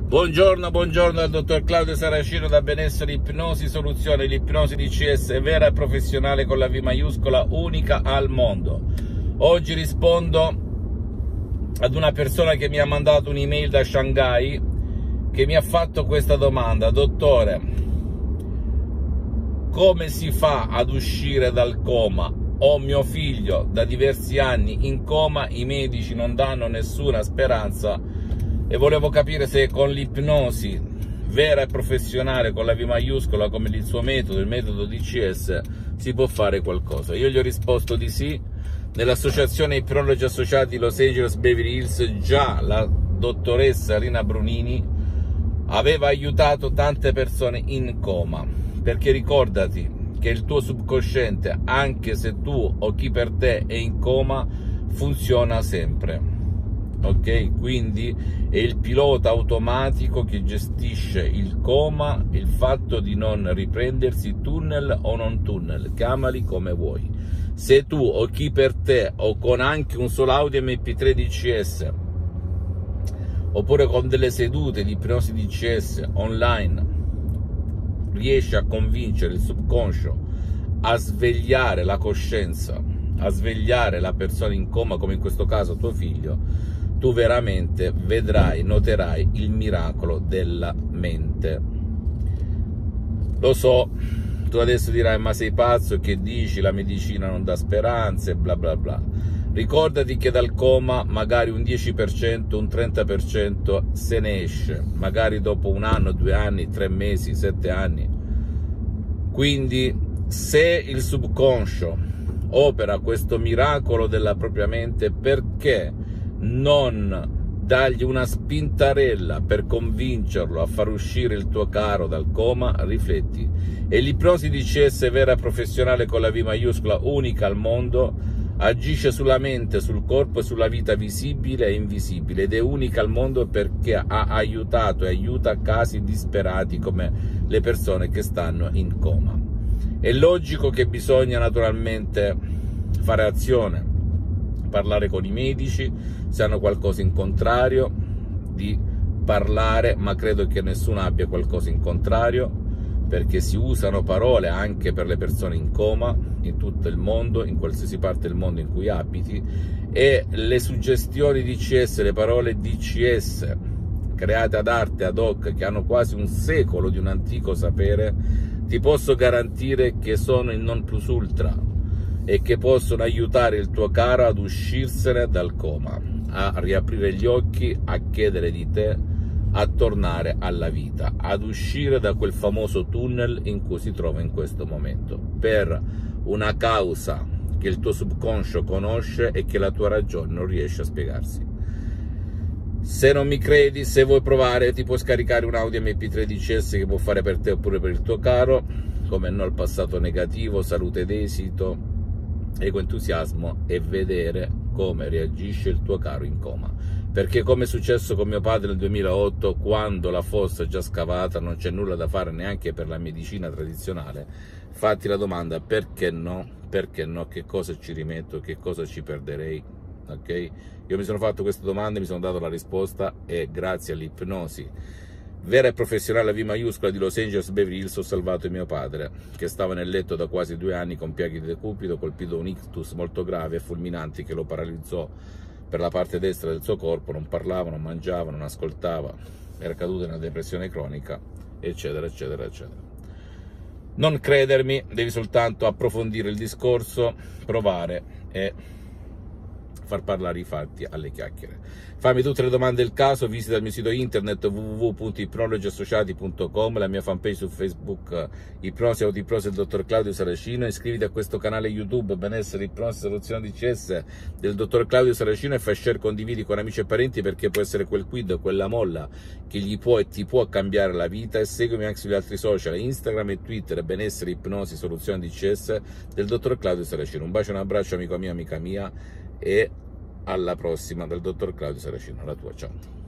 Buongiorno dal dottor Claudio Saracino da Benessere Ipnosi Soluzione. L'ipnosi DCS è vera e professionale con la V maiuscola, unica al mondo. Oggi rispondo ad una persona che mi ha mandato un'email da Shanghai, che mi ha fatto questa domanda: dottore, come si fa ad uscire dal coma? Ho mio figlio da diversi anni in coma, i medici non danno nessuna speranza e volevo capire se con l'ipnosi vera e professionale con la V maiuscola, come il suo metodo, il metodo DCS, si può fare qualcosa. Io gli ho risposto di sì. Nell'associazione Ipnologi Associati Los Angeles Beverly Hills già la dottoressa Rina Brunini aveva aiutato tante persone in coma, perché ricordati che il tuo subconsciente, anche se tu o chi per te è in coma, funziona sempre. Ok, quindi è il pilota automatico che gestisce il coma, il fatto di non riprendersi, tunnel o non tunnel, chiamali come vuoi. Se tu o chi per te, o con anche un solo audio MP3 DCS, oppure con delle sedute di ipnosi DCS online, riesci a convincere il subconscio a svegliare la coscienza, a svegliare la persona in coma, come in questo caso tuo figlio, tu veramente vedrai, noterai il miracolo della mente. Lo so, tu adesso dirai: ma sei pazzo, che dici? La medicina non dà speranze, bla bla bla. Ricordati che dal coma magari un 10%, un 30% se ne esce, magari dopo 1 anno, 2 anni, 3 mesi, 7 anni. Quindi se il subconscio opera questo miracolo della propria mente, perché non dargli una spintarella per convincerlo a far uscire il tuo caro dal coma? Rifletti. E l'ipnosi DCS vera e professionale con la V maiuscola, unica al mondo, agisce sulla mente, sul corpo e sulla vita visibile e invisibile, ed è unica al mondo perché ha aiutato e aiuta casi disperati come le persone che stanno in coma. È logico che bisogna naturalmente fare azione, parlare con i medici se hanno qualcosa in contrario, di parlare, ma credo che nessuno abbia qualcosa in contrario, perché si usano parole anche per le persone in coma in tutto il mondo, in qualsiasi parte del mondo in cui abiti, e le suggestioni DCS, le parole DCS create ad arte, ad hoc, che hanno quasi un secolo di un antico sapere, ti posso garantire che sono il non plus ultra e che possono aiutare il tuo caro ad uscirsene dal coma, a riaprire gli occhi, a chiedere di te, a tornare alla vita, ad uscire da quel famoso tunnel in cui si trova in questo momento, per una causa che il tuo subconscio conosce e che la tua ragione non riesce a spiegarsi. Se non mi credi, se vuoi provare, ti puoi scaricare un audio MP3 DCS che può fare per te oppure per il tuo caro, come no il passato negativo, salute d'esito, ego entusiasmo, e vedere come reagisce il tuo caro in coma. Perché, come è successo con mio padre nel 2008, quando la fossa è già scavata, non c'è nulla da fare neanche per la medicina tradizionale, fatti la domanda: perché no? Perché no? Che cosa ci rimetto? Che cosa ci perderei? Ok? Io mi sono fatto queste domande, mi sono dato la risposta, e grazie all'ipnosi vera e professionale V maiuscola di Los Angeles Beverly Hills ho salvato mio padre, che stava nel letto da quasi 2 anni con piaghe di decubito, colpito da un ictus molto grave e fulminante che lo paralizzò per la parte destra del suo corpo, non parlava, non mangiava, non ascoltava, era caduto in una depressione cronica, eccetera, eccetera, eccetera. Non credermi, devi soltanto approfondire il discorso, provare e far parlare i fatti alle chiacchiere. Fammi tutte le domande del caso, visita il mio sito internet www.ipnologiassociati.com, la mia fanpage su Facebook Ipnosi Autoipnosi del dottor Claudio Saracino, iscriviti a questo canale YouTube Benessere Ipnosi Soluzione DCS del dottor Claudio Saracino e fai share, condividi con amici e parenti, perché può essere quel quid, quella molla che gli può e ti può cambiare la vita. E seguimi anche sugli altri social, Instagram e Twitter, Benessere Ipnosi Soluzione DCS del dottor Claudio Saracino. Un bacio e un abbraccio, amico mio, amica mia, e alla prossima dal dottor Claudio Saracino, la tua, ciao.